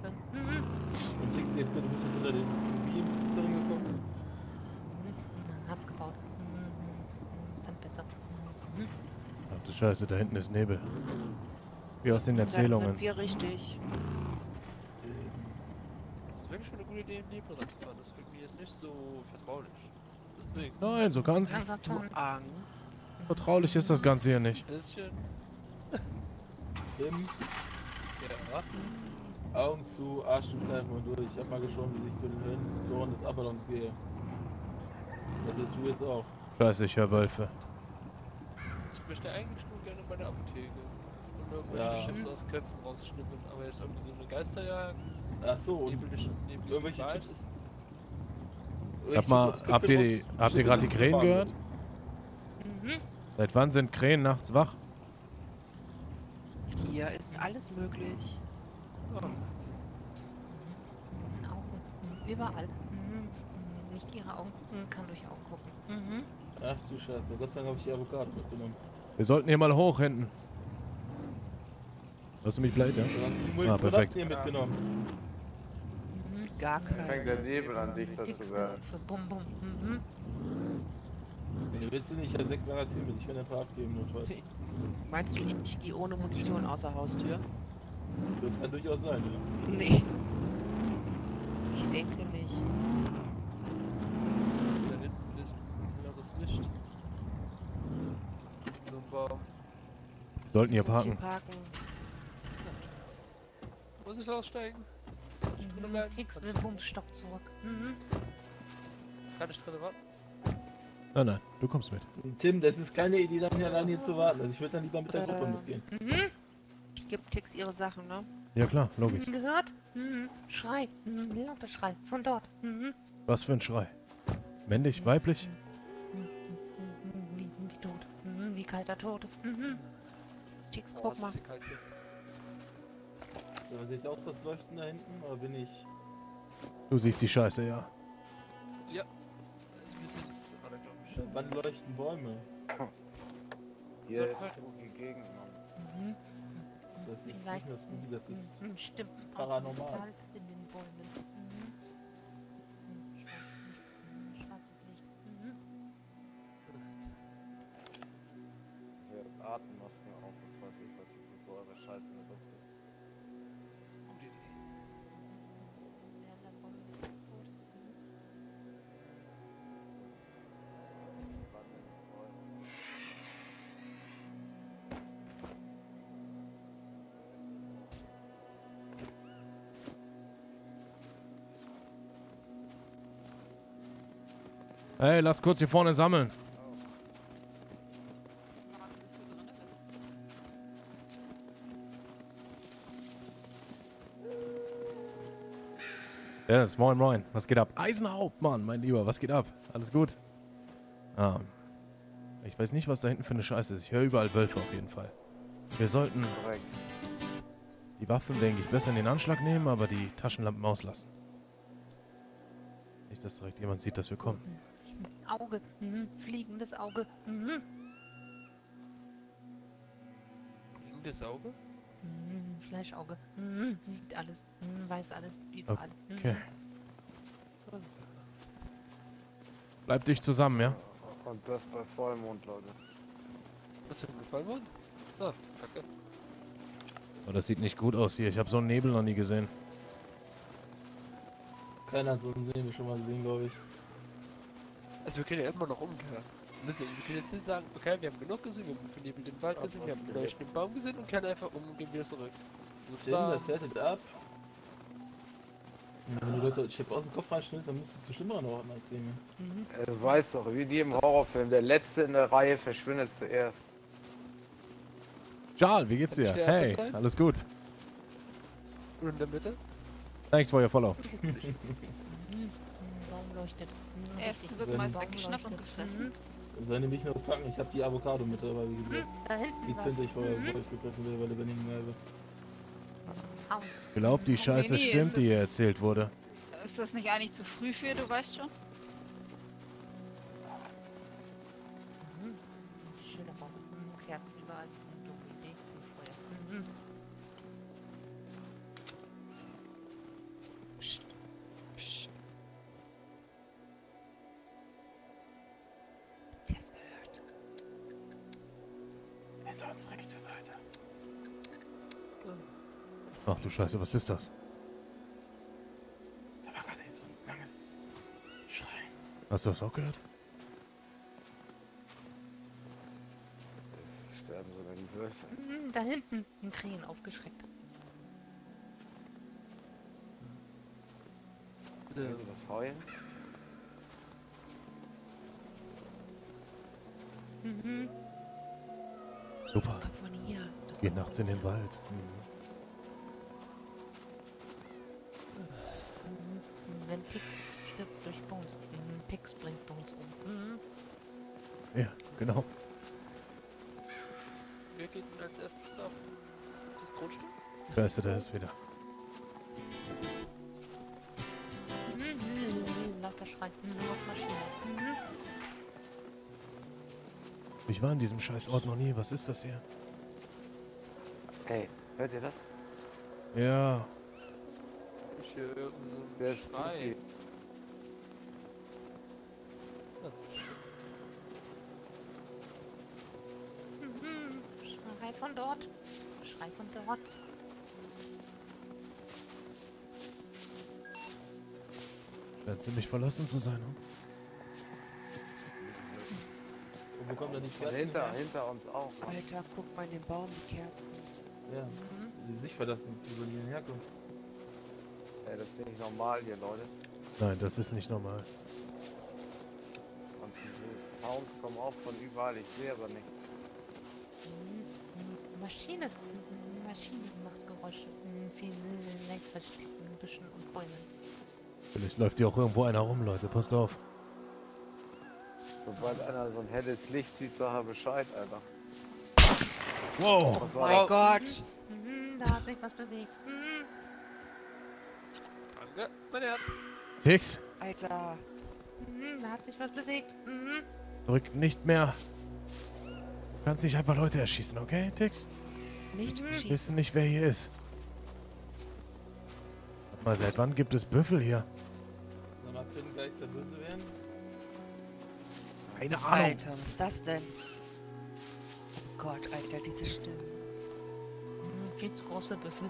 Kacke. Mhm. Und schickst jetzt bitte, du bist jetzt unter den Immobilienbesitzern gekommen. Abgebaut. Dann besser. Ach du Scheiße, da hinten ist Nebel. Wie aus den Dann Erzählungen. sind wir richtig. Das ist wirklich schon eine gute Idee, im Nebel ranzufahren. Das ist irgendwie jetzt nicht so vertraulich. Deswegen. Nein, so ganz Langsam tun. Angst. vertraulich ist das Ganze hier nicht. Ein bisschen. Tim, Ja. Augen zu, Arsch zu kneifen und durch. Ich hab mal geschaut, wie ich zu den Toren des Apollons gehe. Das ist du jetzt auch. Scheiße, ich höre Wölfe. Ich möchte eigentlich nur gerne bei der Apotheke. Und irgendwelche Ja. Chips aus Köpfen rausschnippeln. Aber jetzt irgendwie so eine Geisterjagd. Ach so, und Nebelige irgendwelche Vibes. Chips. Sag mal, habt ihr gerade die Krähen gehört? Mhm. Seit wann sind Krähen nachts wach? Hier ist alles möglich. Augen. Überall. Nicht ihre Augen. Kann durch Augen gucken. Ach du Scheiße, Gott sei Dank habe ich die Avocado mitgenommen. Wir sollten hier mal hoch hinten. Hörst du mich blöd, ja? Ah, perfekt. Hier mitgenommen. Gar Fängt kein. der Nebel an dichter zu werden. Bum, bum. Nee, willst du nicht? Ich habe 6 Magazine mit. Ich kann ein paar abgeben, notfalls. Meinst du, ich gehe ohne Munition außer Haustür? Das kann durchaus sein, ja. Nee. Ich denke nicht. Da hinten ist ein inneres Licht. So ein Baum. Wir sollten hier Muss ich parken. Muss ich aussteigen? Ich bin Fix mit dem Bumsstock zurück. Kann ich drin warten? Nein, nein, du kommst mit. Tim, das ist keine Idee, dann hier allein hier zu warten. Also ich würde dann lieber mit der Gruppe mitgehen. Ich gebe Tix ihre Sachen, ne? Ja klar, logisch. Gehört? Schrei. Lauter Schrei. Von dort. Was für ein Schrei. Männlich, weiblich? Wie tot. Wie kalter Tod. Tix, Oh, guck es mal. ist hier kalt hier. So, sehe ich auch das Leuchten da hinten, oder bin ich... Du siehst die Scheiße, ja. Ja. Das ist ein bisschen gerade, glaube ich. Wann leuchten Bäume? Hier ist spooky Gegend, Mann. Das ist nicht Vielleicht- nur spooky, das ist... Stimmt. paranormal. Metall in den Bäumen. Schwarzes Licht. Schwarzes Licht. Wir Atemmasken auf, das weiß ich, was so eure Scheiße in der Luft ist. Gute Idee. Werden da Bäume nicht tot? Wann in den Bäumen. Hey, lass kurz hier vorne sammeln. Dennis, moin moin. Was geht ab? Eisenhaupt, Mann, mein Lieber, was geht ab? Alles gut? Ich weiß nicht, was da hinten für eine Scheiße ist. Ich höre überall Wölfe auf jeden Fall. Wir sollten Korrekt. die Waffen, denke ich, besser in den Anschlag nehmen, aber die Taschenlampen auslassen. Nicht, dass direkt jemand sieht, dass wir kommen. Auge. Fliegendes Auge. Fliegendes Auge? Fleischauge. Sieht alles. Weiß alles. Überall. Okay. Bleib dich zusammen, ja? Und das bei Vollmond, Leute. Was für ein Vollmond? Ah, danke. Oh, das sieht nicht gut aus hier. Ich habe so einen Nebel noch nie gesehen. Keiner hat so einen Nebel schon mal gesehen, glaube ich. Also wir können ja immer noch umkehren. Wir können jetzt nicht sagen, okay, wir haben genug gesehen, wir haben für Nebel den Wald gesehen, wir haben einen leuchtenden Baum gesehen und kehren einfach um und gehen wieder zurück. Tim, das härtet ab. Und wenn die Leute Chip aus dem Kopf reinschnitzen, dann müsstest du schlimmere Orten erzählen. Du weißt doch, wie die im Horrorfilm, der Letzte in der Reihe verschwindet zuerst. Charles, wie geht's dir? Hab ich der Erste Hey, sein? alles gut. Und in der Mitte? Thanks for your follow. Baum leuchtet. Erste wird meist weggeschnappt und gefressen. Seine mich nur packen, ich habe die Avocado mit dabei, wie gesagt. Da hinten. Die zünde ich vorher, bevor ich gefressen will, weil lebendigen Halbe. Haus. Glaubt, die Scheiße nee, stimmt, es die hier ist- erzählt wurde. Ist das nicht eigentlich zu früh für, du weißt schon? Schöner Baum. Kerzen überall. Dumme Idee. Feuer. Ach du Scheiße, was ist das? Da war gerade so ein langes Schreien. Hast du das auch gehört? Es sterben sogar die Wölfe. Da hinten ein Krähen aufgeschreckt. Hören Sie das Heulen? Super. Kommt von hier. Das Geh nachts in den Wald. Wenn Pix stirbt durch Bones. Pix bringt Bones um. Ja, genau. Wer geht denn als erstes auf das Grundstück? Scheiße, da ist wieder. Lauter Schrei. Aus Maschine. Ich war in diesem scheiß Ort noch nie. Was ist das hier? Hey, hört ihr das? Ja. Ich höre irgend so Der einen ist Schrei. spooky. Schrei von dort. Schrei von dort. Scheint ziemlich verlassen zu sein. Hm? Und wo kommt da die Und Kerzen hinter uns auch. Alter, guck mal in den Baum, die Kerzen. her? Ja, die sich verlassen, wo die herkommen. Ey, das ist nicht normal hier, Leute. Nein, das ist nicht normal. Und diese Sounds kommen auch von überall. Ich sehe aber nichts. Maschine. Maschine macht Geräusche. Viel leicht versteckten Büschen und Bäumen. Vielleicht läuft hier auch irgendwo einer rum, Leute. Passt auf. Sobald einer so ein helles Licht sieht, sag er Bescheid, Alter. Wow. Was Oh war mein das? Gott. Da hat sich was bewegt. Danke, mein Herz. Tix, Alter. Da hat sich was bewegt. drück nicht mehr. Du kannst nicht einfach Leute erschießen, okay, Tix? Nicht Wir schießen. wissen nicht, wer hier ist. Warte mal, seit wann gibt es Büffel hier? Sag mal, können Geister böse werden? Keine Ahnung. Alter, was ist das denn? Oh Gott, Alter, diese Stimmen. Viel zu große Büffel.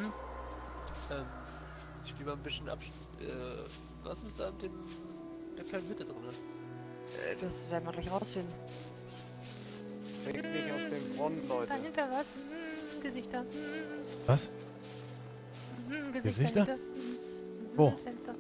Ich spiele mal ein bisschen ab. Was ist da in der kleinen Hütte drin? Das werden wir gleich rausfinden. Trinkt nicht aus dem Brunnen, Leute. Dahinter was? Gesichter. Was? Gesichter? dahinter. Wo? Fenster.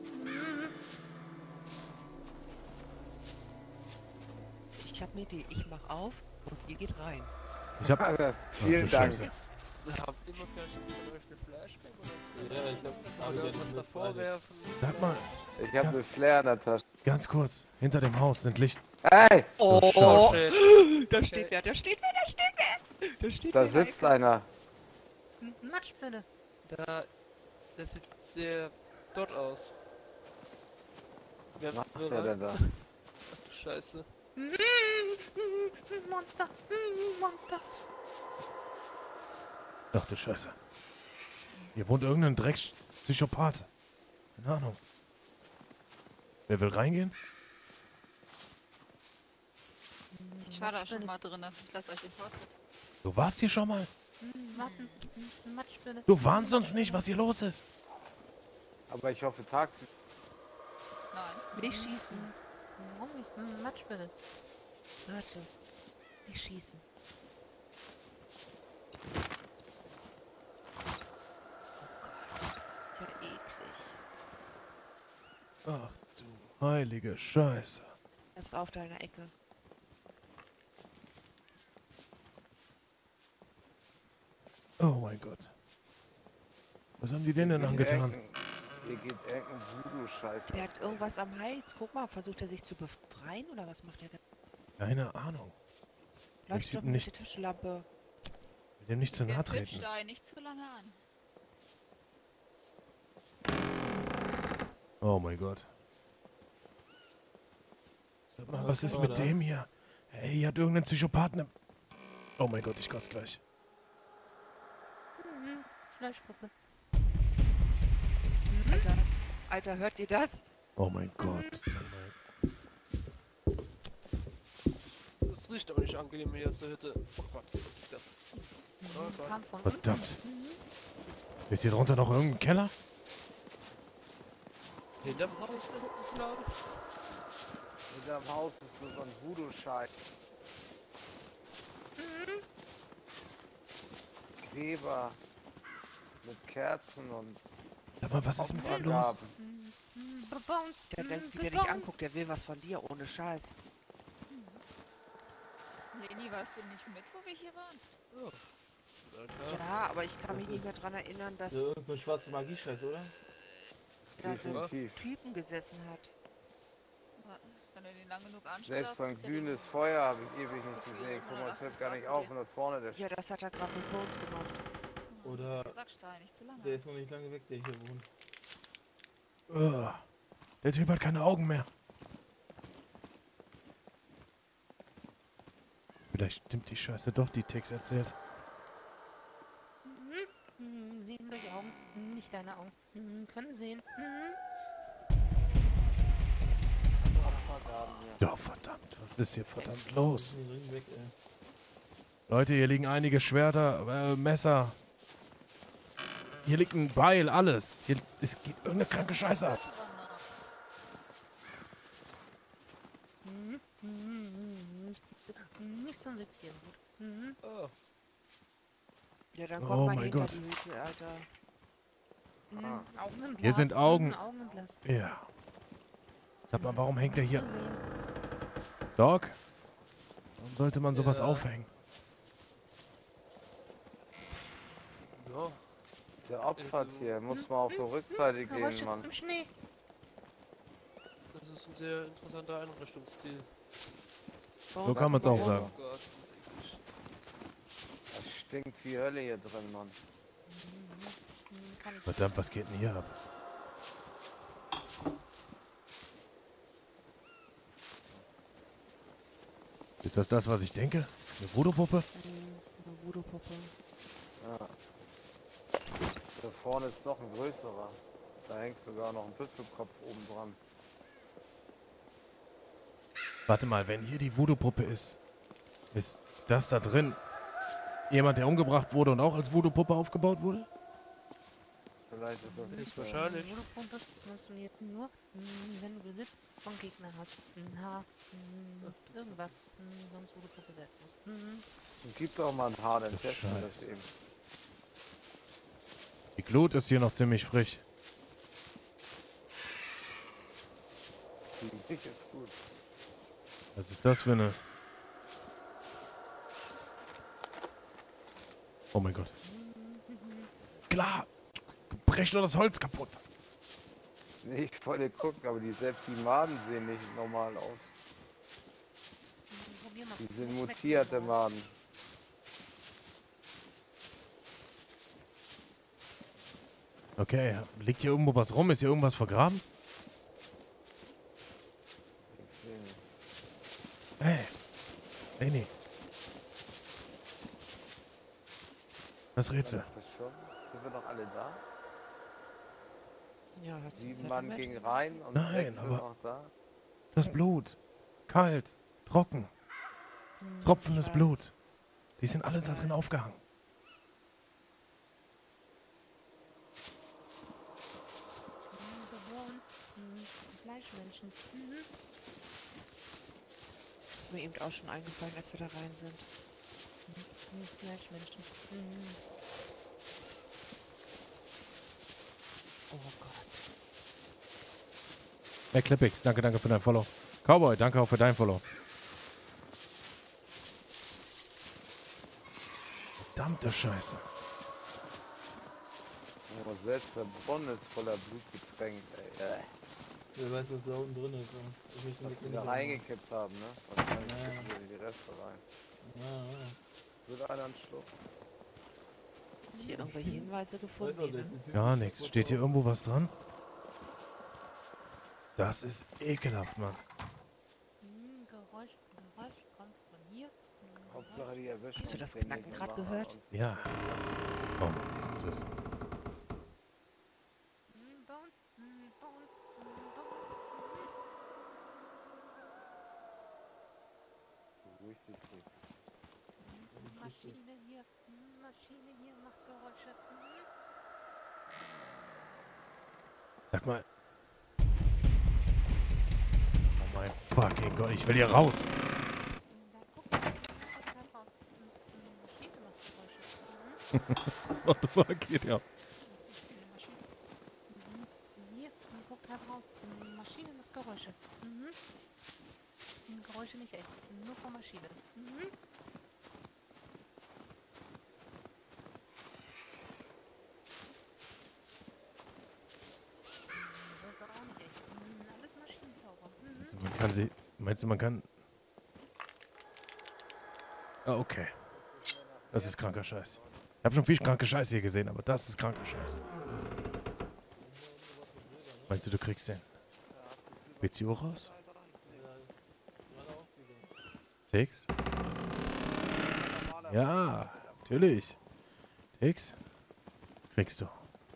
Ich hab eine Idee. Ich mach auf und ihr geht rein. Ich hab... Alter, Ach, vielen du Dank. Scheiße. Habt ihr mal vielleicht von euch eine Flashbang oder Ja, ich glaub, aber oder der irgendwas ist davor beides. werfen? Sag mal, Ich habe eine Ganz- Flair in der Tasche. ganz kurz. Hinter dem Haus sind Licht... Hey, Oh, Scheiße. da steht wer, da steht wer, da steht wer. Da steht da wer. sitzt einer. Matschbülle. Das sieht sehr dort aus. Was macht der denn da? Scheiße. Monster. Monster. Ach du Scheiße. Hier wohnt irgendein Dreckspsychopath. Keine Ahnung. Wer will reingehen? Ich war da schon mal drin. Ich lasse euch den Vortritt. Du warst hier schon mal? Warten. Matschbülle. Du warnst uns nicht, was hier los ist. Aber ich hoffe tagsüber. Nein. Nicht schießen. Warum nicht? Matschbülle. Warte. Nicht schießen. Oh Gott. Ist ja eklig. Ach du heilige Scheiße. Er ist auf deiner Ecke. Oh mein Gott. Was haben die denen denn angetan? Hier geht irgendein Voodoo-Scheiß. Der hat irgendwas am Hals. Guck mal, versucht er sich zu befreien oder was macht er da? Keine Ahnung. Leuchtet Typen doch mit nicht- der Taschenlampe. Will dem nicht zu nahe Der treten. Tischstein nicht zu lange an. Oh mein Gott. Sag mal, was ist mit oder? dem hier? Hey, hier hat irgendein Psychopathen im... Oh mein Gott, ich kotze gleich. Fleischpuppe. Alter, Alter, hört ihr das? Oh mein Gott. Das riecht aber nicht angenehm hier aus der Hütte. Oh Gott, was ist das? Kam von Verdammt. unten. Ist hier drunter noch irgendein Keller? Hinterm Haus, glaube ich. Hinterm Haus ist nur so ein Voodoo-Scheiß. Weber. Mit Kerzen und Sag mal, was ist mit dem los? Opfergaben. Bounce. Der denkt, wie der dich anguckt, der will was von dir, ohne Scheiß. Leni, warst du nicht mit, wo wir hier waren? Ja, aber ich kann mich Das nicht mehr ist- dran erinnern, dass So irgend so ein schwarzer Magie-Scheiß, oder? da so ein Definitiv. Typen gesessen hat. Wenn du den lang genug anschaust. Selbst so ein glühendes Feuer habe ich ewig nicht gesehen. Guck mal, es hört gar nicht auf und dort vorne der Ja, das hat er gerade mit Bones gemacht. Oder Sackstein, nicht zu lange. der ist noch nicht lange weg, der hier wohnt. Der Typ hat keine Augen mehr. Vielleicht stimmt die Scheiße doch, die Tex erzählt. Sehen durch Augen, nicht deine Augen. Können sehen. Opfergaben hier. Ja, verdammt, was ist hier verdammt los? Den Ring weg, ey. Leute, hier liegen einige Schwerter, Messer. Hier liegt ein Beil, alles. Hier, es geht irgendeine kranke Scheiße ab. Nicht zum Sezieren. Gut. Oh, Ja, dann Oh komm mal mein hinter Gott. die Hütte, Alter. Augen im Glas. Hier sind Augen. Augen im Glas. Ja. Sag mal, warum hängt der hier? Sehen. Doc? Warum sollte man sowas Ja. aufhängen? ja. Der Opfertier. Muss mal auf die Rückseite gehen, Geräusche Mann. im Schnee. Das ist ein sehr interessanter Einrichtungsstil. So kann man's auch Oh sagen. Gott, das ist eklig. Das stinkt wie Hölle hier drin, Mann. Kann ich. Verdammt, was geht denn hier ab? Ist das, was ich denke? Eine Voodoo-Puppe? Eine Voodoo-Puppe. Ja. Da vorne ist noch ein größerer. Da hängt sogar noch ein Büffelkopf oben dran. Warte mal, wenn hier die Voodoo-Puppe ist das da drin jemand, der umgebracht wurde und auch als Voodoo-Puppe aufgebaut wurde? Vielleicht ist das nicht so. Wahrscheinlich. Vodopumpe funktioniert nur, wenn du Besitz von Gegner hast. Ein Haar, irgendwas. Sonst Vodopumpe wertlos. Gib doch mal ein Haar, dann Du testen wir das Scheiße. eben. Die Glut ist hier noch ziemlich frisch. Die Milch ist gut. Was ist das für eine... Oh mein Gott. Klar! Brech doch das Holz kaputt! Nee, ich wollte gucken, aber selbst die Maden sehen nicht normal aus. Probier mal. Die sind mutierte Maden. Okay, liegt hier irgendwo was rum? Ist hier irgendwas vergraben? Ich sehe nicht. Hey! Leni! Das Rätsel. Das schon? Sind wir noch alle da? Ja, hat sie 7 Mann gingen rein und Nein, 6 sind aber- noch da. Das Blut. Kalt. Trocken. Tropfendes Blut. Die sind alle da drin aufgehangen. Fleischmenschen. Ist mir eben auch schon eingefallen, als wir da rein sind. Fleischmenschen. Oh Gott. Hey Clippix, danke für dein Follow. Cowboy, danke auch für dein Follow. Verdammte Scheiße. Oh, selbst der Brunnen ist voller Blut getränkt, ey. Wer weiß, was da unten drin ist. Ich möchte Was nicht die in da die- reingekippt haben, ne? Wahrscheinlich Ja. kippen wir die Reste rein. Ja, ja. Wird einer einen Schluck? Hast du hier irgendwelche Hinweise Weiß gefunden? auch Nee, nicht, ne? das sieht Gar nicht nichts. gut Steht hier aus. irgendwo was dran? Das ist ekelhaft, Mann. Geräusch kommt von hier. Hauptsache die erwischen. Hast du das uns den Knacken nicht, grad wir machen gehört? uns- Ja. Oh mein Gott. Das Bones. Beruhig dich, Rick. Maschine hier, macht Geräusche. Sag mal. Oh mein fucking Gott, ich will hier raus. Da guck mal raus. Maschine macht Geräusche. What the fuck geht ja? Das ist eine Maschine. Hier, guckt halt raus. Maschine macht Geräusche. Geräusche nicht echt, nur von Maschine. Das war auch nicht echt. Alles Maschinensauger. Also man kann sie. Meinst du, man kann. Ah, okay. Das ist kranker Scheiß. Ich habe schon viel kranke Scheiße hier gesehen, aber das ist kranker Scheiß. Meinst du kriegst den BCO raus? Tix? Ja, natürlich. Tix? Kriegst du.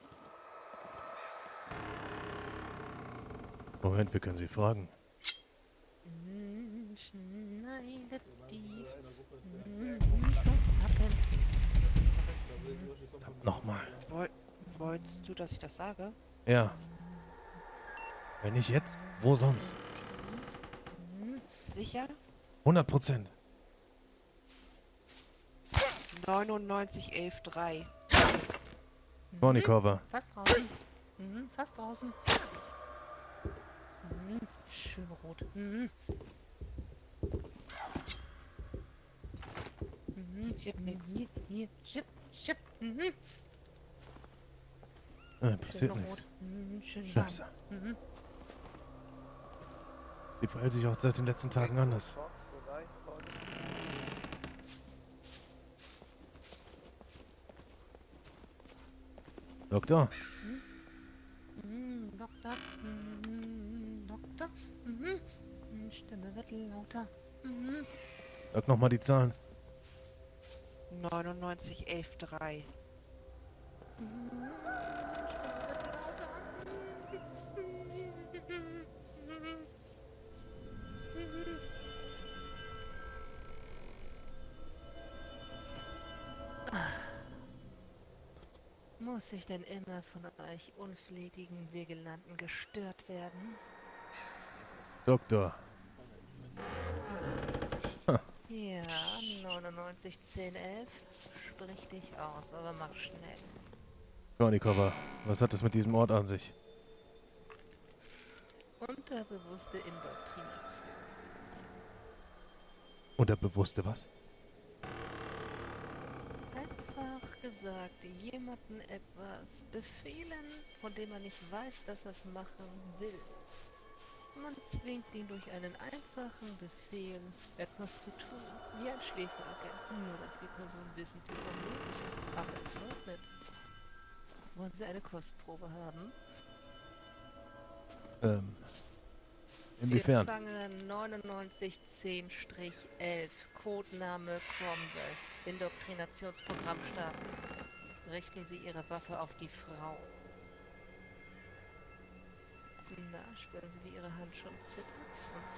Moment, wir können sie fragen. Schneidet tief. So hacken. Verdammt, nochmal. Wolltest du, dass ich das sage? Ja. Wenn nicht jetzt, wo sonst? Sicher? 100%. 99.11.3. Kornikover. Fast draußen. Fast draußen. Schön rot. Passiert nichts. Hier, Chip. Passiert Schön nichts. rot. Schön Scheiße. warm. Sie verhält sich auch seit den letzten Tagen anders. Doktor? Doktor. Doktor. Stimme wird lauter. Sag nochmal die Zahlen. 99.11.3. Muss ich denn immer von euch unflätigen Vigilanten gestört werden? Doktor. Ja, 991011. Sprich dich aus, aber mach schnell. Kornikover, was hat es mit diesem Ort an sich? Unterbewusste Indoktrination. Unterbewusste was? Einfach gesagt, jemanden etwas befehlen, von dem man nicht weiß, dass er es machen will. Man zwingt ihn durch einen einfachen Befehl, etwas zu tun, wie ein Schläferagent, nur dass die Person wissentlich vom Leben ist, aber es leugnet. Wollen Sie eine Kostprobe haben? Inwiefern? Gefangene 9910-11, Codename Cromwell, Indoktrinationsprogramm starten. Richten Sie Ihre Waffe auf die Frau. Na, spüren Sie, wie Ihre Hand schon zittert und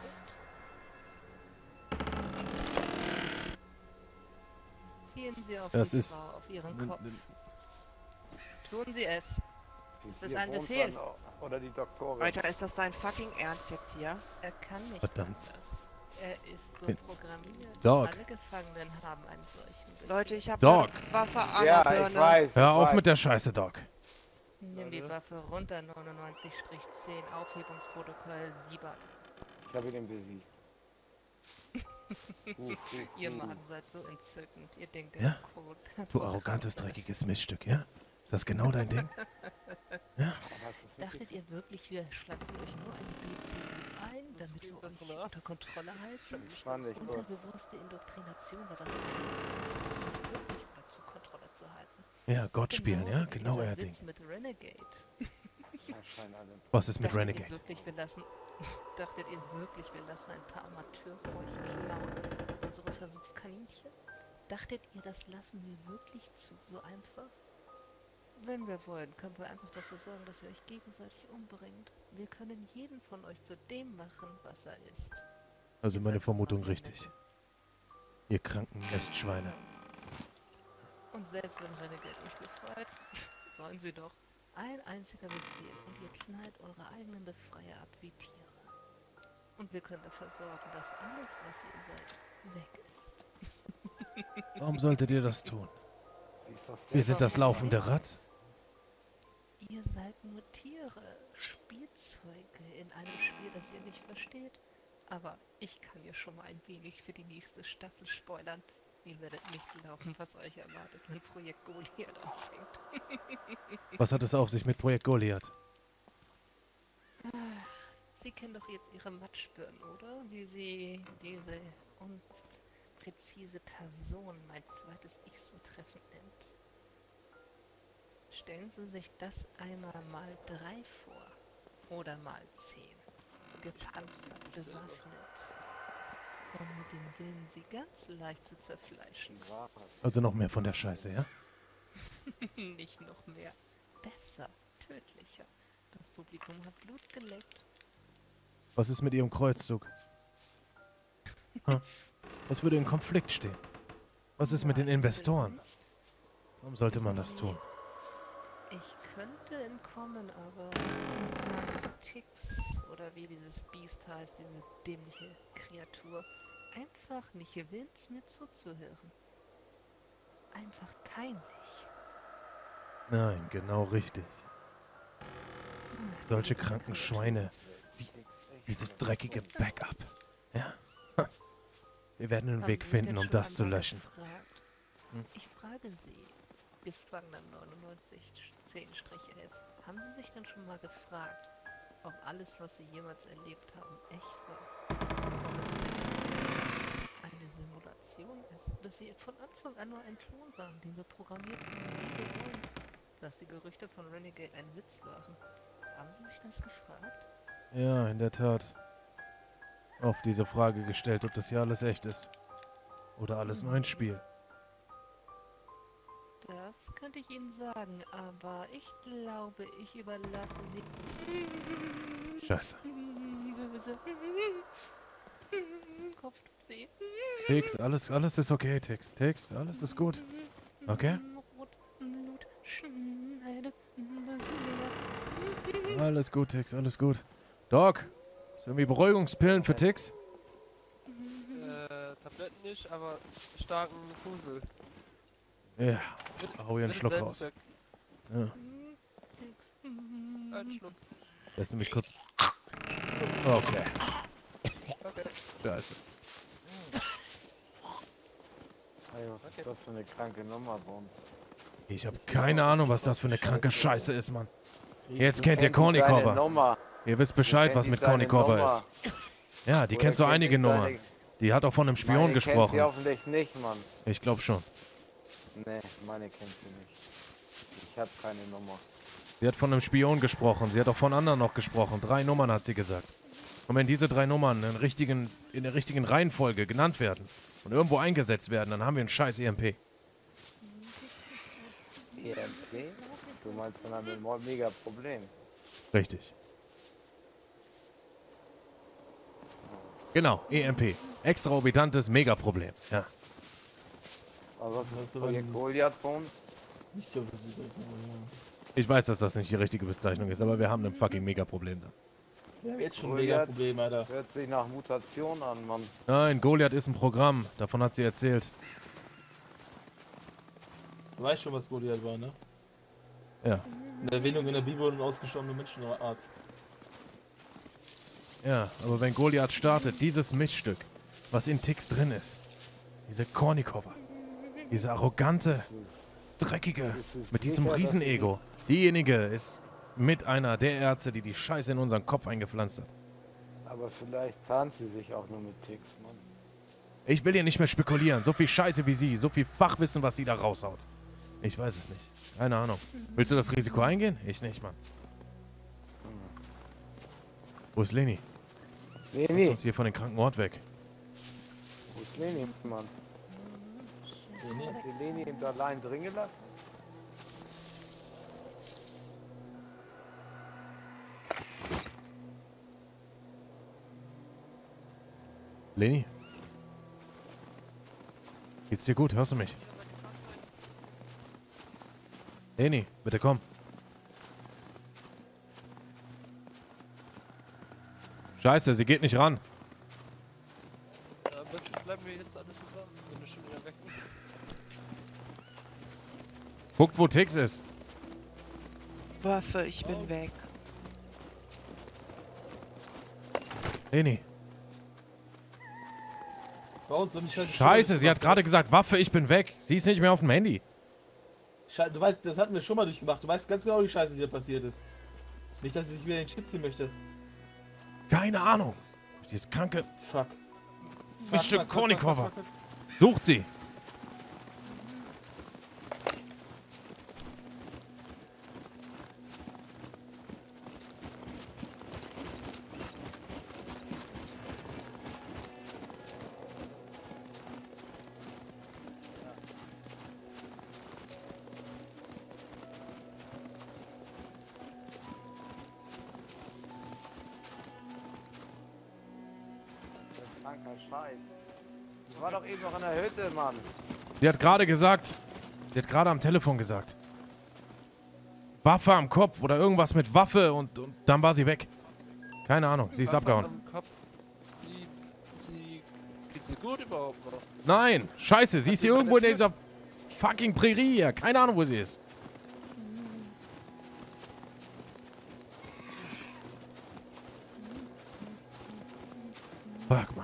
zuckt? Ziehen Sie auf Das die ist... Frau, auf Ihren Kopf. Tun Sie es. Das ist ein Befehl. Oder die Doktorin. Alter, ist das dein fucking Ernst jetzt hier? Er kann nicht Verdammt. anders. Er ist so programmiert. Dog. Alle Gefangenen haben einen solchen Befehl. Leute, ich hab Dog. eine Waffe an Ja, der ich Birne. weiß. Hör ich auf weiß. mit der Scheiße, Doc. Nimm die Waffe runter, 99-10, Aufhebungsprotokoll Siebert. Ich habe ihn besiegt. Ihr Mann seid so entzückend. Ihr denkt, Ja? der Code. Du arrogantes, dreckiges Miststück, ja? Ist das genau dein Ding? Dachtet ihr wirklich, wir schlatzen euch nur ein BCU ein, damit wir euch unter Kontrolle halten? Unterbewusste Indoktrination war das alles, um euch wirklich unter Kontrolle zu halten. Ja, Gott spielen, Genauso ja? wie Genau dieser euer Witz Ding. mit Renegade. Was ist mit Dachtet ihr Renegade? wirklich, dachtet ihr wirklich, wir lassen ein paar Amateure euch klauen? Unsere Versuchskaninchen? Dachtet ihr, das lassen wir wirklich zu, so einfach? Wenn wir wollen, können wir einfach dafür sorgen, dass ihr euch gegenseitig umbringt. Wir können jeden von euch zu dem machen, was er ist. Also Ihr meine seid Vermutung Marionette. richtig. Ihr kranken Nestschweine. Und selbst wenn Renegade mich befreit, sollen sie doch. Ein einziger Befehl und ihr knallt eure eigenen Befreier ab wie Tiere. Und wir können dafür sorgen, dass alles, was ihr seid, weg ist. Warum solltet ihr das tun? Siehst doch Wir selber, sind das wie laufende man Rad. ist. Ihr seid nur Tiere, Spielzeuge in einem Spiel, das ihr nicht versteht. Aber ich kann ja schon mal ein wenig für die nächste Staffel spoilern. Ihr werdet nicht glauben, was euch erwartet, wenn Projekt Goliath anfängt. Was hat es auf sich mit Projekt Goliath? Sie kennen doch jetzt Ihre Matschbirnen, oder? Wie sie diese unpräzise Person, mein zweites Ich, so treffend nennt. Stellen Sie sich das einmal mal 3 vor. Oder mal 10. Gepanzert, bewaffnet. Und mit dem Willen, sie ganz leicht zu zerfleischen. Die Wahrheit. Also noch mehr von der Scheiße, ja? Nicht noch mehr. Besser, tödlicher. Das Publikum hat Blut geleckt. Was ist mit ihrem Kreuzzug? Hm? Was würde im Konflikt stehen? Was ist mit den Nein, Investoren? das nicht. Warum sollte man das tun? Ich könnte entkommen, aber mangels Ticks oder wie dieses Biest heißt, diese dämliche Kreatur, einfach nicht willens, mir zuzuhören. Einfach peinlich. Nein, genau richtig. Solche kranken Schweine. Dieses dreckige Backup. Ja. Ha. Wir werden einen Haben Weg Sie sich finden, denn um schon das zu einmal löschen. gefragt? Hm? Ich frage Sie, Gefangener 99-10-11, haben Sie sich denn schon mal gefragt, ob alles, was Sie jemals erlebt haben, echt war? Ob es vielleicht eine Simulation ist, dass Sie von Anfang an nur ein Klon waren, den wir programmiert haben, wie wir wollen? Dass die Gerüchte von Renegade ein Witz waren? Haben Sie sich das gefragt? Ja, in der Tat. Oft diese Frage gestellt, ob das hier alles echt ist. Oder alles nur ein Spiel. Das könnte ich Ihnen sagen, aber ich glaube, ich überlasse Sie... Scheiße. Böse. Kopf tut weh. Tix, alles ist okay, Tix. Tix, alles ist gut. Okay? Rotblut schneidet das Meer. Alles gut, Tix, alles gut. Doc, ist irgendwie Beruhigungspillen für Tix? Tabletten nicht, aber starken Fusel. Ja, hau hier einen Schluck Selben raus. Zweck. Ja, Einen Schluck. lass mich kurz... Okay, Okay. scheiße. Hey, was ist das für eine kranke Nummer bei uns? Ich habe keine Ahnung, was das für eine kranke Scheiße ist, Mann. Jetzt kennt ihr Kennt die deine Kornikorber. Nummer? Ihr wisst Bescheid, Kennt was die mit deine Kornikorber Nummer? ist. Ja, die Oder kennt so kennt einige die deine- Nummern. Die hat auch von einem Spion Meine kennt gesprochen. sie hoffentlich nicht, Mann. Ich glaube schon. Nee, meine kennt sie nicht. Ich hab keine Nummer. Sie hat von einem Spion gesprochen. Sie hat auch von anderen noch gesprochen. 3 Nummern hat sie gesagt. Und wenn diese 3 Nummern in der richtigen Reihenfolge genannt werden und irgendwo eingesetzt werden, dann haben wir einen scheiß EMP. EMP? Du meinst, dann haben wir ein mega Problem. Richtig. Genau, EMP. Extraorbitantes Megaproblem. Ja. Aber was ist Also wenn- Projekt Goliath bei uns? Ich glaube, das ist einfach, Ich weiß, dass das nicht die richtige Bezeichnung ist, aber wir haben ein fucking Megaproblem da. ja. Wir haben jetzt schon ein mega Goliath Problem, Alter. hört sich nach Mutation an, Mann. Nein, Goliath ist ein Programm. Davon hat sie erzählt. Du weißt schon, was Goliath war, ne? Ja. Eine Erwähnung in der Bibel und ausgestorbene Menschenart. Ja, aber wenn Goliath startet, dieses Miststück, was in Tix drin ist, diese Kornikorber, diese arrogante, dreckige, mit diesem sicher, dass Riesenego, diejenige ist mit einer der Ärzte, die die Scheiße in unseren Kopf eingepflanzt hat. Aber vielleicht tarnt sie sich auch nur mit Ticks, Mann. Ich will hier nicht mehr spekulieren. So viel Scheiße wie sie, so viel Fachwissen, was sie da raushaut. Ich weiß es nicht. Keine Ahnung. Willst du das Risiko eingehen? Ich nicht, Mann. Wo ist Leni? Lass Leni, uns hier von dem kranken Ort weg. wo ist Leni, Mann? Hat sie Leni eben allein drin gelassen? Leni? Geht's dir gut? Hörst du mich? Leni, bitte komm. Scheiße, sie geht nicht ran. Am besten bleiben wir jetzt alle zusammen, wenn du schon wieder weg bist. Guckt, wo Tix ist. Waffe, ich bin weg. Leni. Bei uns soll die Scheiße Scheiße, sie hat gerade gesagt, Waffe, ich bin weg. Sie ist nicht mehr auf dem Handy. Du weißt, das hatten wir schon mal durchgemacht. Du weißt ganz genau, die Scheiße, die da passiert ist. Nicht, dass sie sich wieder in den Shit ziehen möchte. Keine Ahnung. Dieses kranke Fuck. Stück Kornikover. Sucht sie. Kranker Scheiß. Das war doch eben noch in der Hütte, Mann. Sie hat gerade gesagt, sie hat gerade am Telefon gesagt, Waffe am Kopf oder irgendwas mit Waffe und dann war sie weg. Keine Ahnung, sie ist abgehauen. Am Kopf. Geht's ihr gut überhaupt noch? Nein, scheiße, sie ist hier irgendwo in dieser fucking Prärie hier. Keine Ahnung, wo sie ist. Fuck, Mann.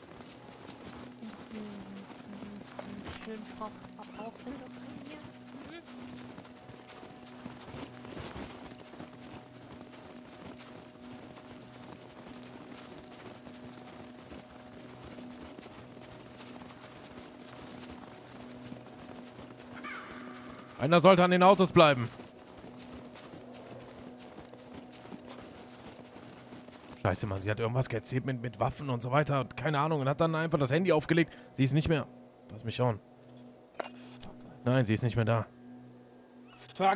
Schön Frau auch in der Prärie. Einer sollte an den Autos bleiben. Scheiße, Mann, sie hat irgendwas erzählt mit Waffen und so weiter. Keine Ahnung, und hat dann einfach das Handy aufgelegt. Sie ist nicht mehr. Lass mich schauen. Nein, sie ist nicht mehr da. Fuck.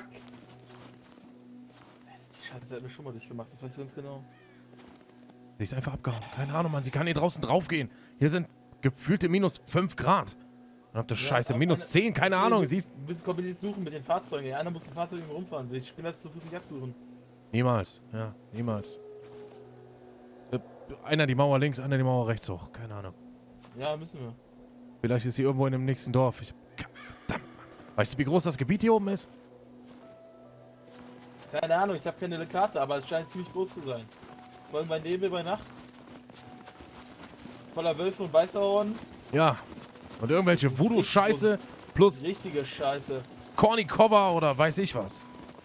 Die Scheiße hat mir schon mal durchgemacht, das weißt du ganz genau. Sie ist einfach abgehauen. Keine Ahnung, Mann, sie kann hier draußen draufgehen. Hier sind gefühlte minus 5 Grad. Und habt ihr Scheiße, minus 10, keine Ahnung. Sie ist... Wir müssen komplett suchen mit den Fahrzeugen. Ja, einer muss ein Fahrzeug irgendwo rumfahren. Ich will das zu Fuß nicht absuchen. Niemals, ja, niemals. Einer die Mauer links, einer die Mauer rechts hoch. Keine Ahnung. Ja, müssen wir. Vielleicht ist sie irgendwo in dem nächsten Dorf. Verdammt. Weißt du, wie groß das Gebiet hier oben ist? Keine Ahnung, ich habe keine Karte, aber es scheint ziemlich groß zu sein. Vor allem bei Nebel bei Nacht. Voller Wölfe und Weißerhorn. Ja. Und irgendwelche Voodoo-Scheiße plus Richtige Scheiße. Kornikover oder weiß ich was.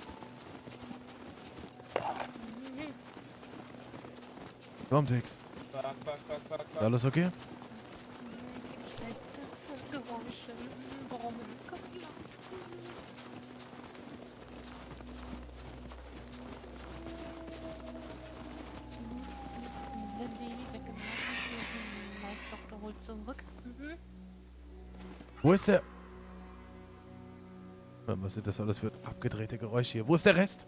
Komm, Tix. Fuck, fuck, fuck, fuck, Ist alles okay? Geräusche. Warum? Wenn die weggemacht ist, Laufdoktor holt zurück. Wo ist der... Was sind das alles für abgedrehte Geräusche hier? Wo ist der Rest?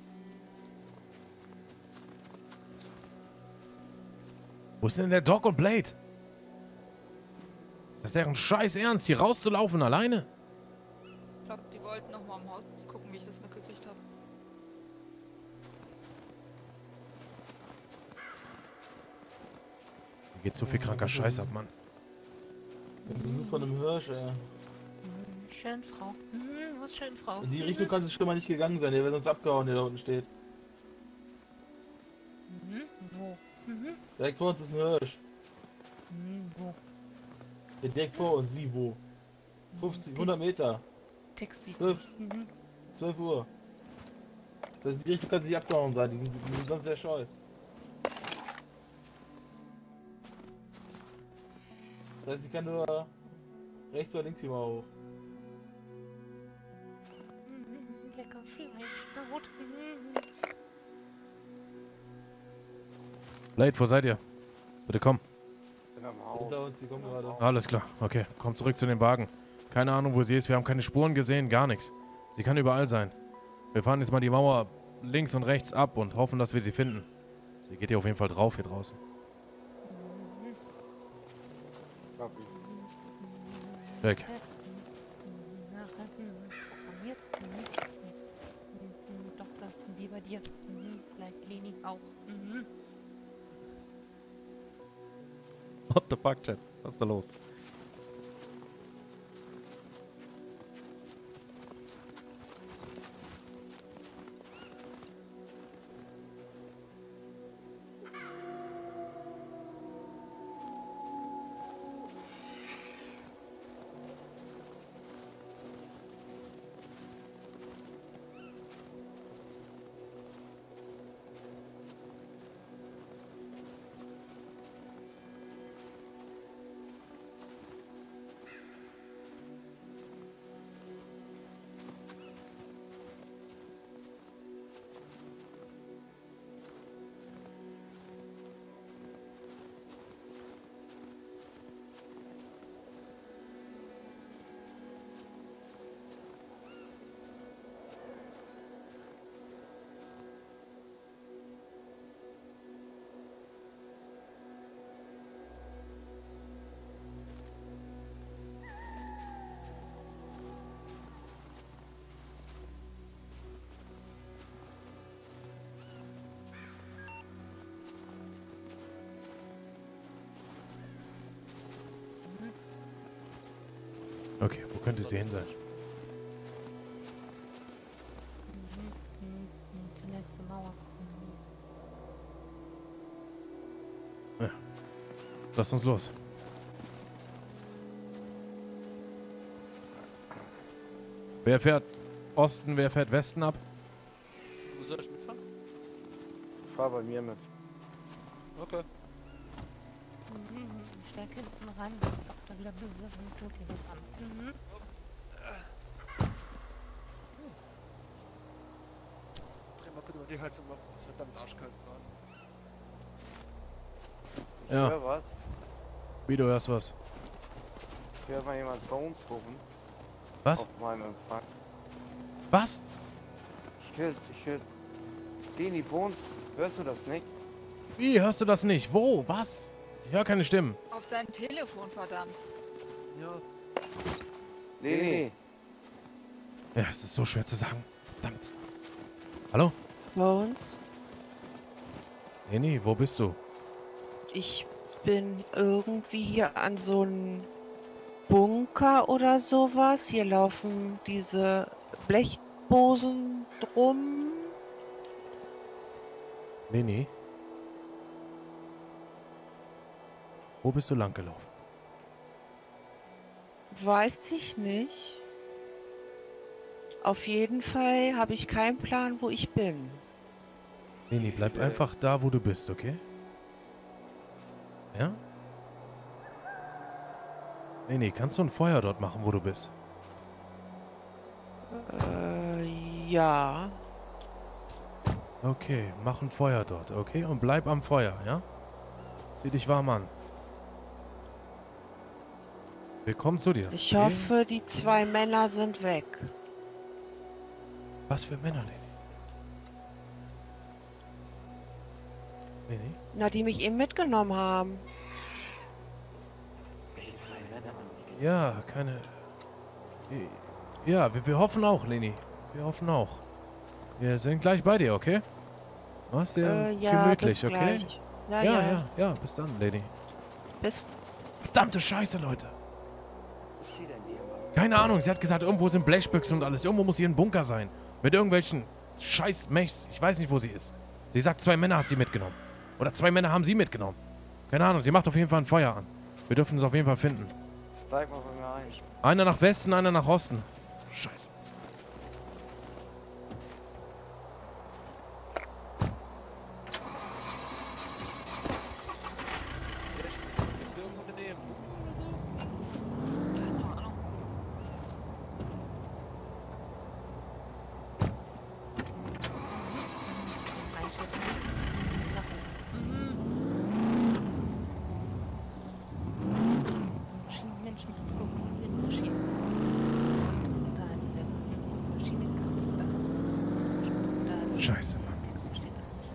Wo ist denn der Doc und Blade? Ist das deren Scheiß Ernst, hier rauszulaufen alleine? Ich glaube, die wollten noch mal im Haus gucken, wie ich das mitgekriegt habe. Hier geht so viel kranker Scheiß ab, Mann. Wir sind von einem Hirsch, ey. Schön, Frau. Was schön, Frau. In die Richtung kann es schon mal nicht gegangen sein, der wäre sonst abgehauen, der da unten steht. Wo? Direkt vor uns ist ein Hirsch. Wo? Ja, direkt vor uns, wie wo? 50, 100 Meter. Text sieht 12, nicht. 12 Uhr. Das ist die Richtung kann es nicht abgehauen sein, die sind sonst sehr scheu. Das heißt, ich kann nur rechts oder links hier mal hoch. Lecker Fleisch. Na gut. Blade, wo seid ihr? Bitte komm. Ich bin am Haus. Hinter uns, die kommen gerade. Alles klar, okay. Komm zurück zu den Wagen. Keine Ahnung, wo sie ist. Wir haben keine Spuren gesehen, gar nichts. Sie kann überall sein. Wir fahren jetzt mal die Mauer links und rechts ab und hoffen, dass wir sie finden. Sie geht hier auf jeden Fall drauf hier draußen. Copy. Weg. Programmiert. dir. Vielleicht Leni auch. What the fuck, Chat? Was ist da los? Okay, wo könnte sie hin sein? Vielleicht zur Mauer. Ja. Lass uns los. Wer fährt Osten, wer fährt Westen ab? Wo soll ich mitfahren? Fahr bei mir mit. Okay. Steig hinten rein, sonst doch da wieder böse und tut dir was an. Dreh mal bitte mal die Heizung auf, es ist verdammt arschkalt gerade. Ich Ja. höre was. Wie, du hörst was? Ich höre mal jemand bei uns rufen. Was? Auf meinem Empfang. Was? Ich höre. Leni, bei uns. Hörst du das nicht? Wie, hörst du das nicht? Wo? Was? Ich höre keine Stimmen. Auf dein Telefon, verdammt. Ja. Leni. Ja, es ist so schwer zu sagen. Verdammt. Hallo? Bones, Leni, wo bist du? ich bin irgendwie hier an so einem Bunker oder sowas. Hier laufen diese Blechbosen drum. Leni? Wo bist du lang gelaufen? Weiß ich nicht. Auf jeden Fall habe ich keinen Plan, wo ich bin. Leni, bleib einfach da, wo du bist, okay? Ja? Leni, kannst du ein Feuer dort machen, wo du bist? Ja. Okay, mach ein Feuer dort, okay? Und bleib am Feuer, ja? Zieh dich warm an. Wir kommen zu dir. Ich okay? hoffe, die 2 Männer sind weg. Was für Männer, Leni? Leni? Na, die mich eben mitgenommen haben. Ja, keine... Ja, wir hoffen auch, Leni. Wir hoffen auch. Wir sind gleich bei dir, okay? Mach's dir Ja, gemütlich, bis okay? gleich. Ja. Bis dann, Leni. Bis. Verdammte Scheiße, Leute. Was ist sie denn hier, Mann? Keine Ahnung, sie hat gesagt, irgendwo sind Blechbüchsen und alles. Irgendwo muss hier ein Bunker sein. Mit irgendwelchen scheiß Mechs. Ich weiß nicht, wo sie ist. Sie sagt, 2 Männer hat sie mitgenommen. Oder 2 Männer haben sie mitgenommen. Keine Ahnung, sie macht auf jeden Fall ein Feuer an. Wir dürfen es auf jeden Fall finden. Steig mal bei mir ein. Einer nach Westen, einer nach Osten. Scheiße. Gibt's hier irgendwo in der Nähe einen Bunker oder so? Keine Ahnung. Maschinenmenschen, gucken in Maschinen. Da in der Maschine da. Scheiße, Mann. Text steht das nicht.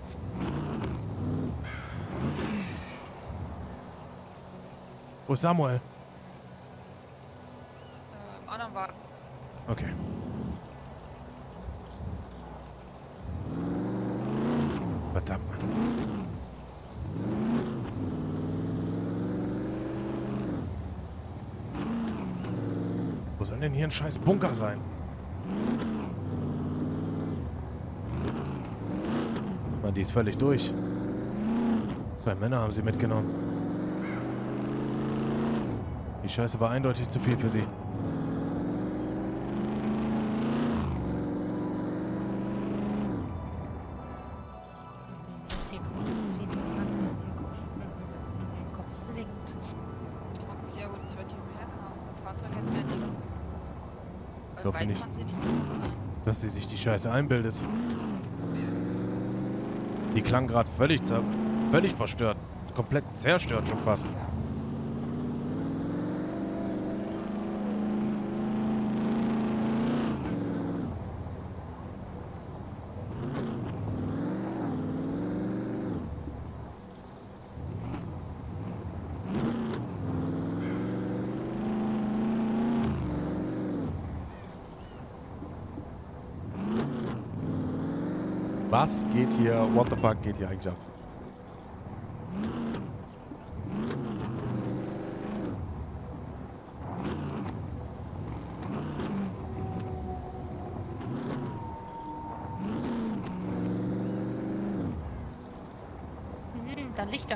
Wo ist Samuel? Im anderen Wagen. Okay. Ja. Wo soll denn hier ein scheiß Bunker sein? Mann, die ist völlig durch. 2 Männer haben sie mitgenommen. Die Scheiße war eindeutig zu viel für sie. Kopf sinkt. Ich frag mich ja, wo die 2 Team herkamen. Das Fahrzeug hätten wir nicht müssen. Weil Hoffe weit nicht. kann sie nicht mehr sein. Dass sie sich die Scheiße einbildet. Die klang gerade völlig verstört. Komplett zerstört schon fast. Was geht hier, what the fuck geht hier eigentlich ab? Da Lichter.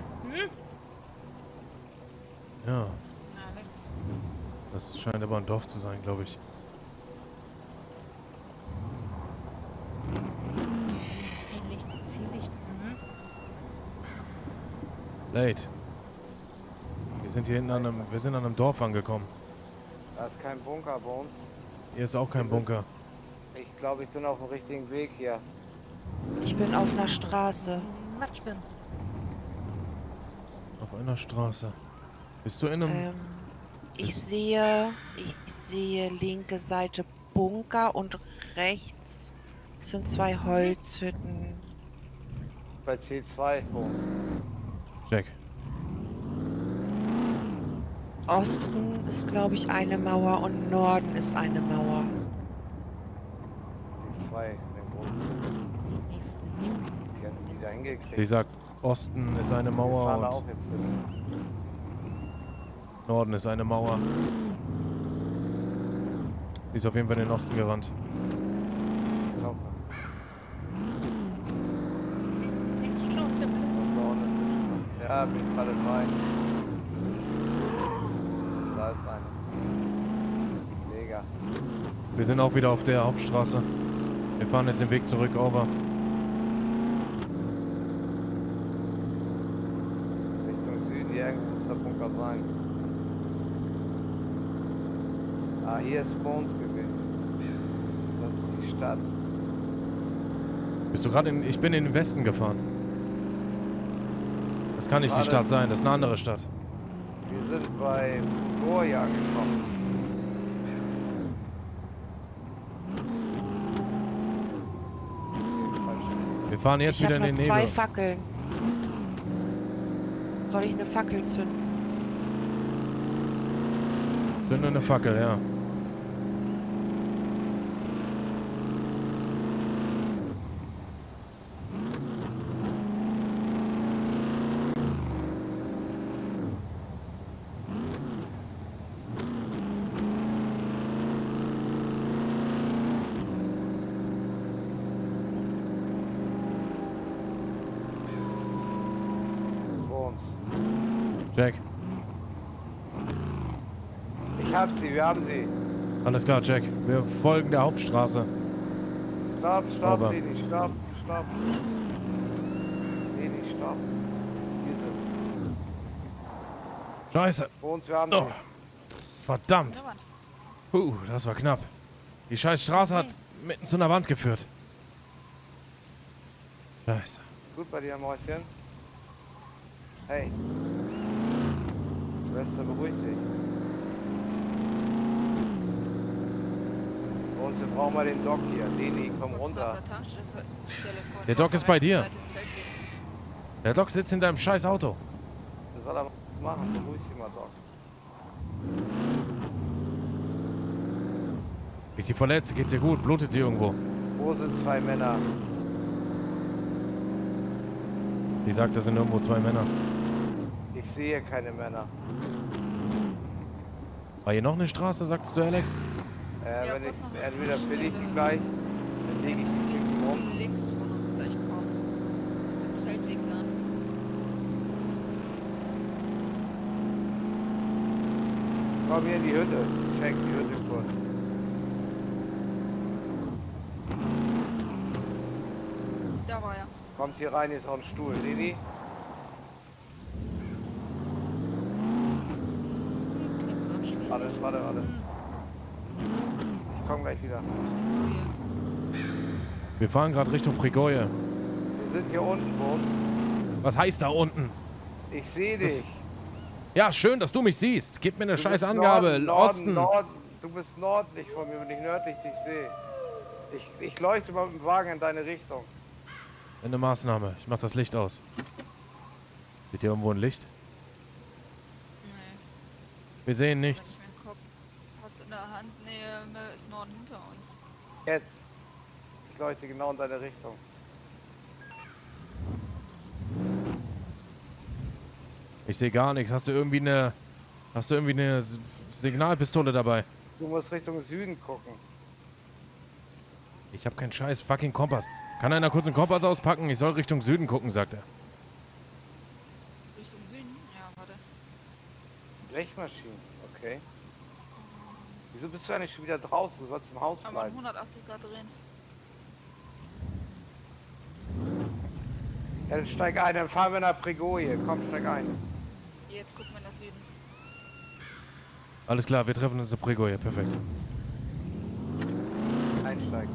Ja, Na, Alex. das scheint aber ein Dorf zu sein, glaube ich. Viel Licht, viel Licht. Late. Wir sind hier hinten an einem Dorf angekommen. Da ist kein Bunker bei uns. Hier ist auch kein Bunker. Ich glaube, ich bin auf dem richtigen Weg hier. Ich bin auf einer Straße. Matschbirn. Auf einer Straße. Bist du in einem... Ich sehe linke Seite Bunker und rechts sind 2 Holzhütten. Bei C2 bei uns. Check. Osten ist, glaube ich, eine Mauer und Norden ist eine Mauer. C2, den großen. Die haben sie wieder hingekriegt. Sie sagt, Osten ist eine Wir fahren da Mauer auch und jetzt hin. Norden ist eine Mauer. Sie ist auf jeden Fall in den Osten gerannt. Ich glaube, Schon, der da vorne ist der Straße. Ja, bin gerade rein. Da ist einer. Mega. Wir sind auch wieder auf der Hauptstraße. Wir fahren jetzt den Weg zurück, over. Richtung Süden, hier irgendwo muss der Bunker sein. Ah, hier ist vor uns gewesen. Das ist die Stadt. Bist du gerade in... Ich bin in den Westen gefahren. Das kann nicht die Gerade- Stadt sein, das ist eine andere Stadt. Wir sind bei Goya angekommen. Wir fahren jetzt Ich wieder habe in noch den 2 Nebel. Fackeln. Soll ich eine Fackel zünden? Zünde eine Fackel, ja. Vor uns. Jack. Ich hab sie, wir haben sie. Alles klar, Jack. Wir folgen der Hauptstraße. Stopp, stopp, Aber- Leni, stopp, stopp. Leni, stopp. Hier sind's. Scheiße. Vor uns, wir haben Oh, sie. verdammt. Der Wand. Das war knapp. Die scheiß Straße hat mitten zu einer Wand geführt. Scheiße. Gut bei dir, Mäuschen. Hey. Schwester, beruhig dich. Bei uns, wir brauchen mal den Doc hier. Leni, komm Kurz nach runter. der Tankstelle vor Der Doc ist bei dir. Seite im Zelt gehen. Der Doc sitzt in deinem scheiß Auto. Was soll er machen? Beruhig sie mal, Doc. Ist sie verletzt? Geht's ihr gut? Blutet sie irgendwo? Wo sind 2 Männer? Die sagt, da sind irgendwo 2 Männer. Ich sehe keine Männer. War hier noch eine Straße, sagst du, Alex? Ja, Wenn kurz ich nach der entweder finde ich die Tankstelle. gleich, dann lege ich Müsste sie gegen rum. links von uns gleich kommen. Aus dem Feldweg an. Komm hier in die Hütte. Check die Hütte kurz. Da war er. Kommt hier rein, hier ist auch ein Stuhl. Lili? Klingt so schwierig. Warte. Ich komme gleich wieder. Oh hier. Wir fahren gerade Richtung Pregoje. Wir sind hier unten, Bums. Was heißt da unten? Ich sehe Das ist- dich. Ja, schön, dass du mich siehst. Gib mir eine Du scheiß bist Angabe. Norden, Osten. Norden. Du bist nördlich von mir, wenn ich nördlich dich sehe. Ich leuchte mal mit dem Wagen in deine Richtung. Eine Maßnahme. Ich mach das Licht aus. Seht ihr irgendwo ein Licht? Nee. Wir sehen Wenn nichts. ich meinen Kopf hast in der Hand, nee, ist Norden hinter uns. Jetzt. Ich leuchte genau in deine Richtung. Ich sehe gar nichts. Hast du irgendwie eine Signalpistole dabei? Du musst Richtung Süden gucken. Ich habe keinen scheiß fucking Kompass. Kann einer kurz einen Kompass auspacken? Ich soll Richtung Süden gucken, sagt er. Richtung Süden? Ja, warte. Blechmaschinen, okay. Wieso bist du eigentlich schon wieder draußen? Du sollst im Haus Aber bleiben. 180 Grad drehen. Ja, dann steig ein, dann fahren wir nach Pregoje. Komm, steig ein. Jetzt gucken wir nach Süden. Alles klar, wir treffen uns in Pregoje. Perfekt. Einsteigen.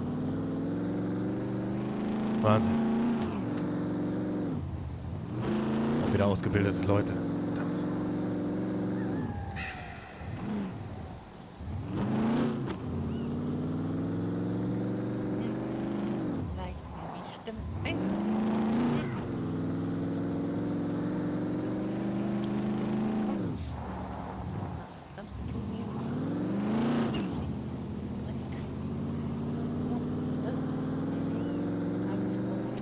Wahnsinn. Auch wieder ausgebildete Leute. Verdammt. Leicht die Stimme ein. Alles gut.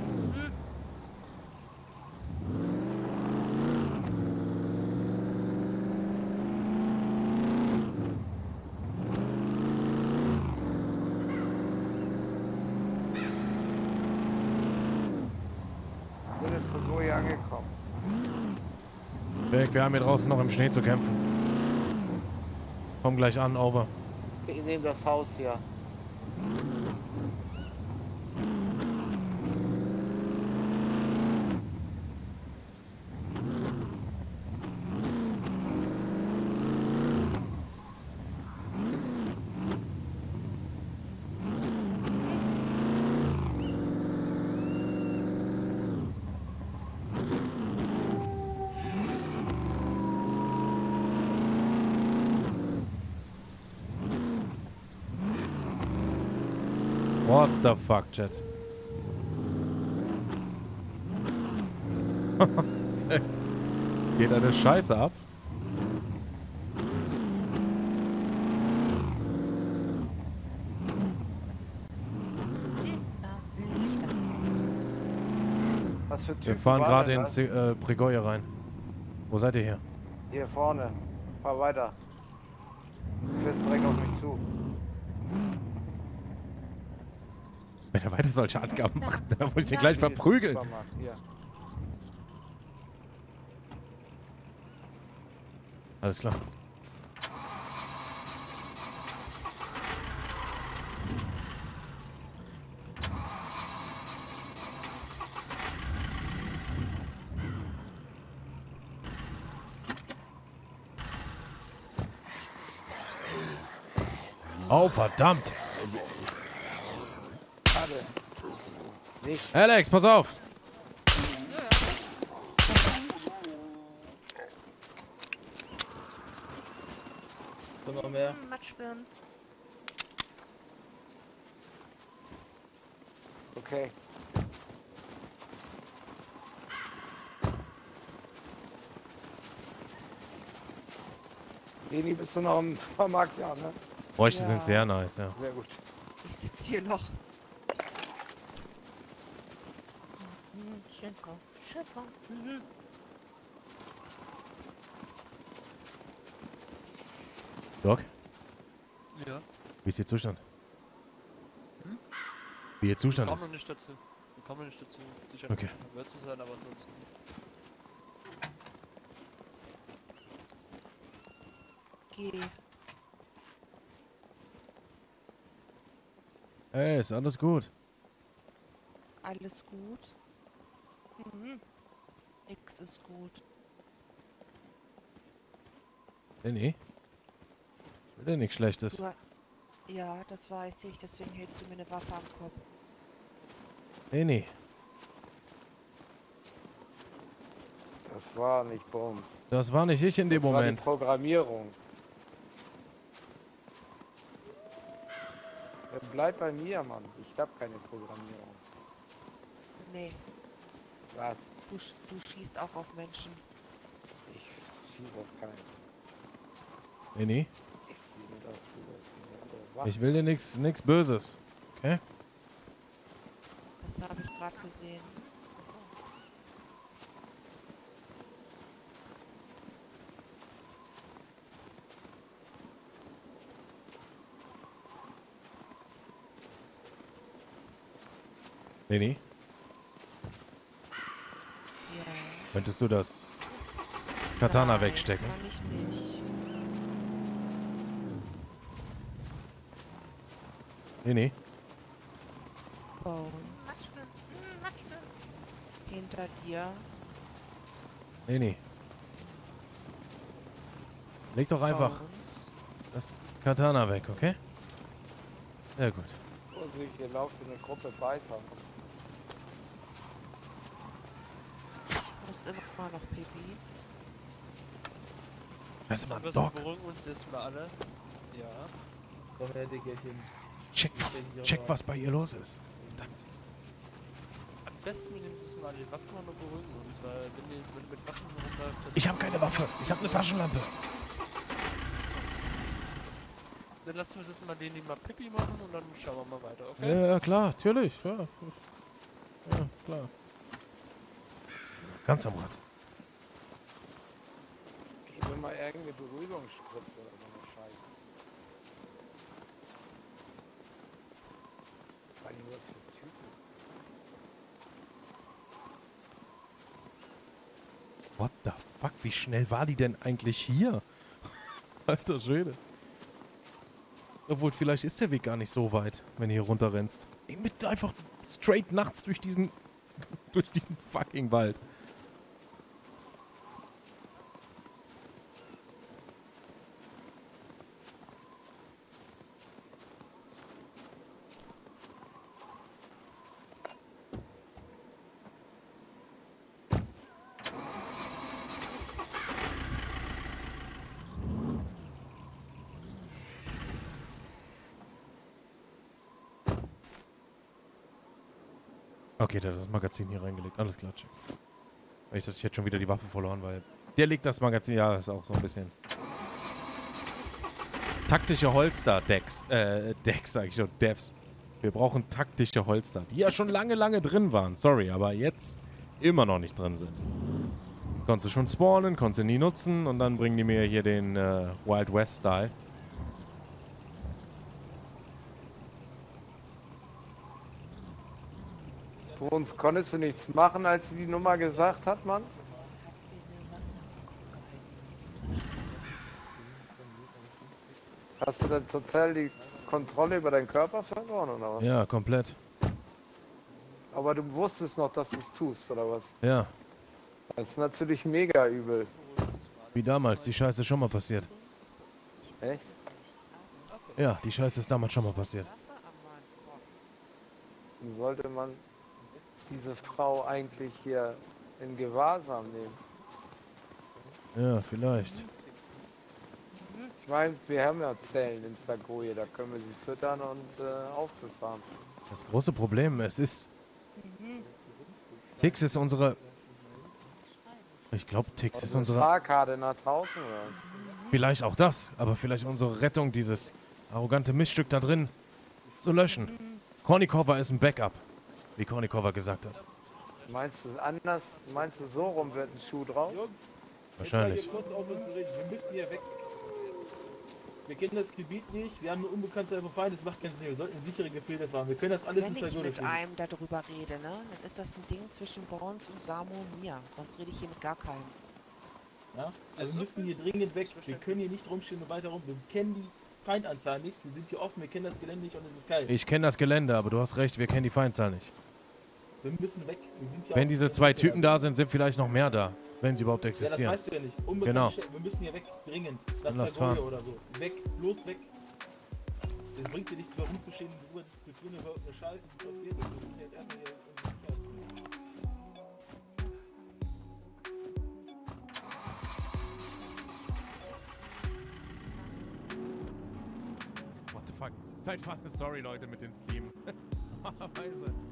Sind in Pregoje angekommen. Wir haben hier draußen noch im Schnee zu kämpfen. Komm gleich an, over. Ich nehme das Haus hier. What the fuck, Chat? Es geht eine Scheiße ab. Was für Typen Wir fahren waren gerade denn ins das? Pregoje rein. Wo seid ihr hier? Hier vorne. Fahr weiter. Du fährst direkt auf mich zu. Wenn er weiter solche Angaben macht, dann wollte ich den Ja. gleich Hier ist der verprügeln. Supermarkt, hier. Alles klar. Oh, verdammt. Warte. Nicht. Alex, pass auf. Immer mehr. Matschbirnen. Okay. Leni, bist du noch im Supermarkt? Ja, ne? Bräuchte Ja. sind sehr nice, ja. Sehr gut. Ich sitze hier noch. Schön kochen. Schäfer. Schäfer. Doc, Ja. wie ist Ihr Zustand? Hm? Wie Ihr Zustand Kommen ist? noch nicht dazu. Wir kommen noch nicht dazu. Sicher Okay. nicht wird zu sein, aber ansonsten. Geh. Hey, ist alles gut. Alles gut? Mhm. Nix ist gut. Lenny? Ich will dir nichts Schlechtes. Du, ja, das weiß ich, deswegen hältst du mir eine Waffe am Kopf. Lenny, Das war nicht bei uns. das war nicht ich in dem Das war die Moment. Programmierung. Ja, bleib bei mir, Mann. Ich hab keine Programmierung. Nee, Was? du schießt auch auf Menschen. Ich schieße auf keinen. Lenny, Ich sehe mir dazu, dass ich will dir nichts Böses. Okay? Das habe ich gerade gesehen. Lenny, Ja. könntest du das Katana Nein, wegstecken? Kann ich nicht. Lenny, Bones. Hinter dir. Lenny. Leg doch einfach Bones. das Katana weg, okay? Sehr gut. Vorsicht, ihr lauft in eine Gruppe Beißer. Du musst immer noch Pipi. Weißt du mal, Wir Doc, beruhigen uns erstmal alle. Ja. Komm her, Dickerchen. check, was bei ihr los ist. Verdammt. Am besten wir nehmen es mal die Waffen an und beruhigen uns, weil wenn die jetzt mit Waffen rumläuft, das Ich habe keine Waffe, ich habe eine Taschenlampe. dann lassen wir es jetzt mal den, die mal Pipi machen und dann schauen wir mal weiter, okay? Ja, klar, natürlich. Ja, ja klar. Ganz am Rad. Gib mir mal irgendeine Beruhigungsspritze oder so eine Scheiße. Was waren die was für Typen? What the fuck, wie schnell war die denn eigentlich hier? Alter Schwede. Obwohl, vielleicht ist der Weg gar nicht so weit, wenn du hier runterrennst. Ey, mit einfach straight nachts durch diesen fucking Wald. Okay, der hat das Magazin hier reingelegt. Alles klar, check. Ich dachte, ich hätte schon wieder die Waffe verloren, weil der legt das Magazin, ja, ist auch so ein bisschen. Taktische Holster-Decks. Decks, sag ich schon, Devs. Wir brauchen taktische Holster, die ja schon lange drin waren. Sorry, aber jetzt immer noch nicht drin sind. Konntest du schon spawnen, konntest du nie nutzen und dann bringen die mir hier den Wild West-Style. Für uns konntest du nichts machen, als sie die Nummer gesagt hat, Mann? Hast du dann total die Kontrolle über deinen Körper verloren, oder was? Ja, komplett. Aber du wusstest noch, dass du es tust, oder was? Ja, Das ist natürlich mega übel. wie damals. Die Scheiße ist schon mal passiert. Echt? Ja, die Scheiße ist damals schon mal passiert. Dann sollte man diese Frau eigentlich hier in Gewahrsam nehmen. Ja, vielleicht. Ich meine, wir haben ja Zellen in Sagoje, da können wir sie füttern und aufbefahren. Das große Problem, es ist... Tix ist unsere... Ich glaube, Tix ist unsere... Fahrkarte nach draußen oder was? Vielleicht auch das, aber vielleicht unsere Rettung, dieses arrogante Miststück da drin zu löschen. Kornikova ist ein Backup, wie Kornikova gesagt hat. Meinst du es anders? Meinst du so rum wird ein Schuh draus? Jungs, Wahrscheinlich. jetzt mal hier kurz aufhören zu reden. Wir müssen hier weg. Wir kennen das Gebiet nicht, wir haben eine unbekannte Feind, das macht keinen Sinn. Wir sollten in sichere Gefilde fahren. Wir können das alles in Wenn zwei ich mit durchführen. einem darüber rede, ne, dann ist das ein Ding zwischen Bones und Samo und mir. Sonst rede ich hier mit gar keinem. Ja? Also wir müssen hier dringend weg. Wir können hier nicht rumstehen und weiter rum. Wir kennen die Feindanzahl nicht. Wir sind hier offen, wir kennen das Gelände nicht und es ist kalt. Ich kenne das Gelände, aber du hast recht, wir kennen die Feindzahl nicht. Wir müssen weg. Wir sind hier Wenn auf diese der zwei Route. Typen da sind, sind vielleicht noch mehr da. Wenn sie überhaupt Ja, das existieren. weißt du ja nicht. Unbekannt Genau. Wir müssen hier weg, dringend. Dann Nach lass Zagoria fahren. oder so. Weg, bloß weg. Es bringt dir nichts mehr rumzustehen, darüber diskutieren über irgendeine Scheiße, die passiert ist. Wir müssen jetzt erstmal hier in Sicherheit bringen. What the fuck? Seid sorry, Leute, mit dem Steam. Normalerweise